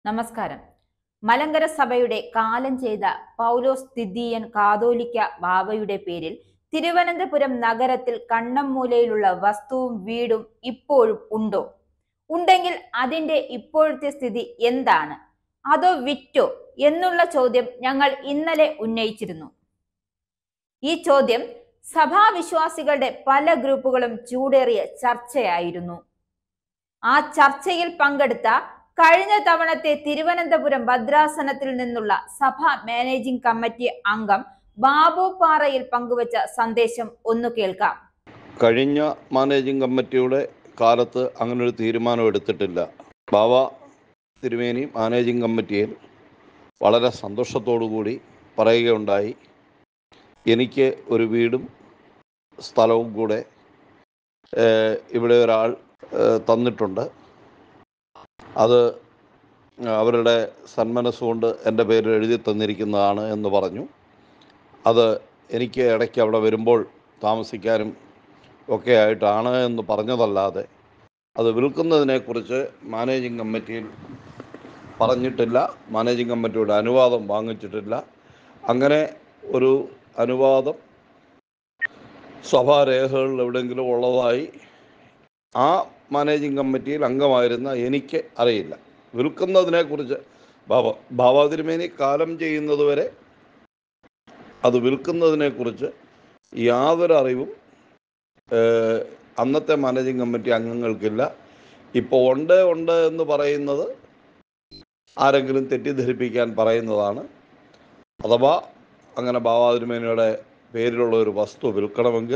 നമസ്കാരം. മലങ്കര സഭയുടെ കാലം ചെയ്ത പൗലോസ് തിദ്ദീയൻ കാതോലിക്ക ബാവയുടെ പേരിൽ തിരുവനന്തപുരം നഗരത്തിൽ കണ്ണമ്മൂലയിലുള്ള വസ്തുവും വീടും ഇപ്പോഴും ഉണ്ടോ? ഉണ്ടെങ്കിൽ അതിന്റെ ഇപ്പോഴത്തെ സ്ഥിതി എന്താണ്? അതോ വിറ്റോ എന്നുള്ള ചോദ്യം ഞങ്ങൾ ഇന്നലെ ഉന്നയിച്ചിരുന്നു. ഈ ചോദ്യം സഭാവിശ്വാസികളുടെ പല ഗ്രൂപ്പുകളും ചൂടേറിയ ചർച്ചയായിരുന്നു. ആ ചർച്ചയിൽ പങ്കെടുത്ത കഴിഞ്ഞ തവണത്തെ തിരുവനന്തപുരം ഭദ്രാസനത്തിൽ നിന്നുള്ള സഭ മാനേജിംഗ് കമ്മിറ്റി അംഗം ബാബു പാറയിൽ പങ്കുവച്ച സന്ദേശം ഒന്ന് കേൾക്കാം. കഴിഞ്ഞ മാനേജിംഗ് കമ്മിറ്റിയുടെ കാലത്ത് അങ്ങനൊരു തീരുമാനം എടുത്തിട്ടില്ല. ബാവ തിരുമേനി മാനേജിംഗ് കമ്മിറ്റിയിൽ വളരെ സന്തോഷത്തോടു കൂടി പറയുകയുണ്ടായി, എനിക്ക് ഒരു വീടും സ്ഥലവും കൂടെ ഇവിടെ ഒരാൾ തന്നിട്ടുണ്ട്. അത് അവരുടെ സന്മനസ്സുകൊണ്ട് എൻ്റെ പേരിൽ എഴുതി തന്നിരിക്കുന്നതാണ് എന്ന് പറഞ്ഞു. അത് എനിക്ക് ഇടയ്ക്ക് അവിടെ വരുമ്പോൾ താമസിക്കാനും ഒക്കെ ആയിട്ടാണ് എന്ന് പറഞ്ഞതല്ലാതെ അത് വിൽക്കുന്നതിനെക്കുറിച്ച് മാനേജിംഗ് കമ്മിറ്റിയിൽ പറഞ്ഞിട്ടില്ല. മാനേജിംഗ് കമ്മിറ്റിയുടെ അനുവാദം വാങ്ങിച്ചിട്ടില്ല. അങ്ങനെ ഒരു അനുവാദം സഭാരേഖകളിൽ എവിടെയെങ്കിലും ഉള്ളതായി ആ മാനേജിംഗ് കമ്മിറ്റിയിൽ അംഗമായിരുന്ന എനിക്ക് അറിയില്ല. വിൽക്കുന്നതിനെക്കുറിച്ച് ബാബ തിരുമേനി കാലം ചെയ്യുന്നതുവരെ അത് വിൽക്കുന്നതിനെക്കുറിച്ച് യാതൊരു അറിവും അന്നത്തെ മാനേജിംഗ് കമ്മിറ്റി അംഗങ്ങൾക്കില്ല. ഇപ്പോൾ ഉണ്ട് എന്ന് പറയുന്നത് ആരെങ്കിലും തെറ്റിദ്ധരിപ്പിക്കാൻ പറയുന്നതാണ്. അഥവാ അങ്ങനെ ബാബ തിരുമേനിയുടെ പേരിലുള്ള ഒരു വസ്തു വിൽക്കണമെങ്കിൽ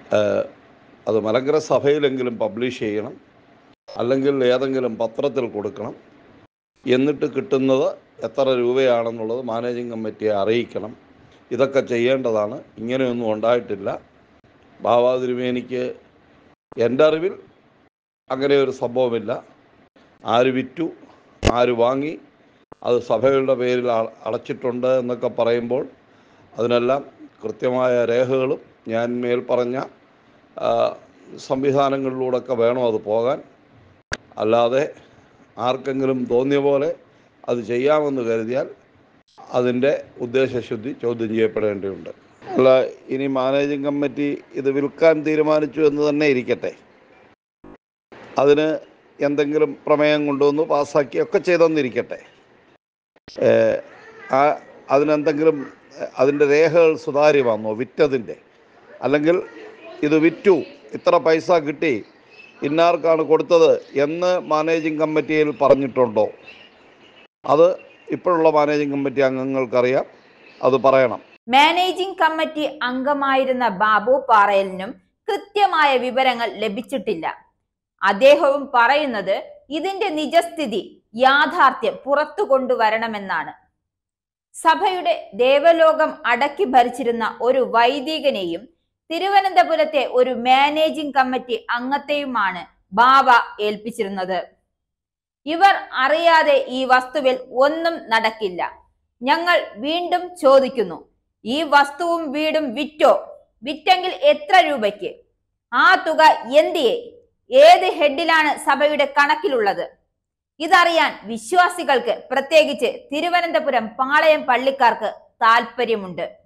അത് മലങ്കര സഭയിലെങ്കിലും പബ്ലിഷ് ചെയ്യണം, അല്ലെങ്കിൽ ഏതെങ്കിലും പത്രത്തിൽ കൊടുക്കണം. എന്നിട്ട് കിട്ടുന്നത് എത്ര രൂപയാണെന്നുള്ളത് മാനേജിംഗ് കമ്മിറ്റിയെ അറിയിക്കണം. ഇതൊക്കെ ചെയ്യേണ്ടതാണ്. ഇങ്ങനെയൊന്നും ഉണ്ടായിട്ടില്ല. ബാബ തിരുമേനിക്ക് എൻ്റെ അറിവിൽ അങ്ങനെ ഒരു സംഭവമില്ല. ആര് വിറ്റു, ആര് വാങ്ങി, അത് സഭകളുടെ പേരിൽ അടച്ചിട്ടുണ്ട് എന്നൊക്കെ പറയുമ്പോൾ അതിനെല്ലാം കൃത്യമായ രേഖകളും ഞാൻ മേൽ പറഞ്ഞ സംവിധാനങ്ങളിലൂടെയൊക്കെ വേണം അത് പോകാൻ. അല്ലാതെ ആർക്കെങ്കിലും തോന്നിയ പോലെ അത് ചെയ്യാമെന്ന് കരുതിയാൽ അതിൻ്റെ ഉദ്ദേശശുദ്ധി ചോദ്യം ചെയ്യപ്പെടേണ്ടതുണ്ട്. അല്ല, ഇനി മാനേജിംഗ് കമ്മിറ്റി ഇത് വിൽക്കാൻ തീരുമാനിച്ചു എന്ന് തന്നെ ഇരിക്കട്ടെ, അതിന് എന്തെങ്കിലും പ്രമേയം കൊണ്ടുവന്ന് പാസ്സാക്കിയൊക്കെ ചെയ്തെന്നിരിക്കട്ടെ, അതിനെന്തെങ്കിലും അതിൻ്റെ രേഖകൾ സുതാര്യമാണോ വിറ്റതിൻ്റെ? അല്ലെങ്കിൽ ഇത് വിറ്റു, ഇത്ര പൈസ കിട്ടി, ഇന്നാർക്കാണ് കൊടുത്തത് എന്ന് മാനേജിംഗ് കമ്മിറ്റിയിൽ പറഞ്ഞിട്ടുണ്ടോ? അത് ഇപ്പോഴുള്ള മാനേജിംഗ് കമ്മിറ്റി അംഗങ്ങൾക്കറിയാം, അത് പറയണം. മാനേജിംഗ് കമ്മിറ്റി അംഗമായിരുന്ന ബാബു പാറയലിനും കൃത്യമായ വിവരങ്ങൾ ലഭിച്ചിട്ടില്ല. അദ്ദേഹവും പറയുന്നത് ഇതിന്റെ നിജസ്ഥിതി, യാഥാർത്ഥ്യം പുറത്തു കൊണ്ടുവരണമെന്നാണ്. സഭയുടെ ദേവലോകം അടക്കി ഭരിച്ചിരുന്ന ഒരു വൈദികനെയും തിരുവനന്തപുരത്തെ ഒരു മാനേജിംഗ് കമ്മിറ്റി അംഗത്തെയുമാണ് ബാവ ഏൽപ്പിച്ചിരുന്നത്. ഇവർ അറിയാതെ ഈ വസ്തുവിൽ ഒന്നും നടക്കില്ല. ഞങ്ങൾ വീണ്ടും ചോദിക്കുന്നു, ഈ വസ്തുവും വീടും വിറ്റോ? വിറ്റെങ്കിൽ എത്ര രൂപയ്ക്ക്? ആ തുക എന്തിയെ? ഏത് ഹെഡിലാണ് സഭയുടെ കണക്കിലുള്ളത്? ഇതറിയാൻ വിശ്വാസികൾക്ക്, പ്രത്യേകിച്ച് തിരുവനന്തപുരം പാളയം പള്ളിക്കാർക്ക് താല്പര്യമുണ്ട്.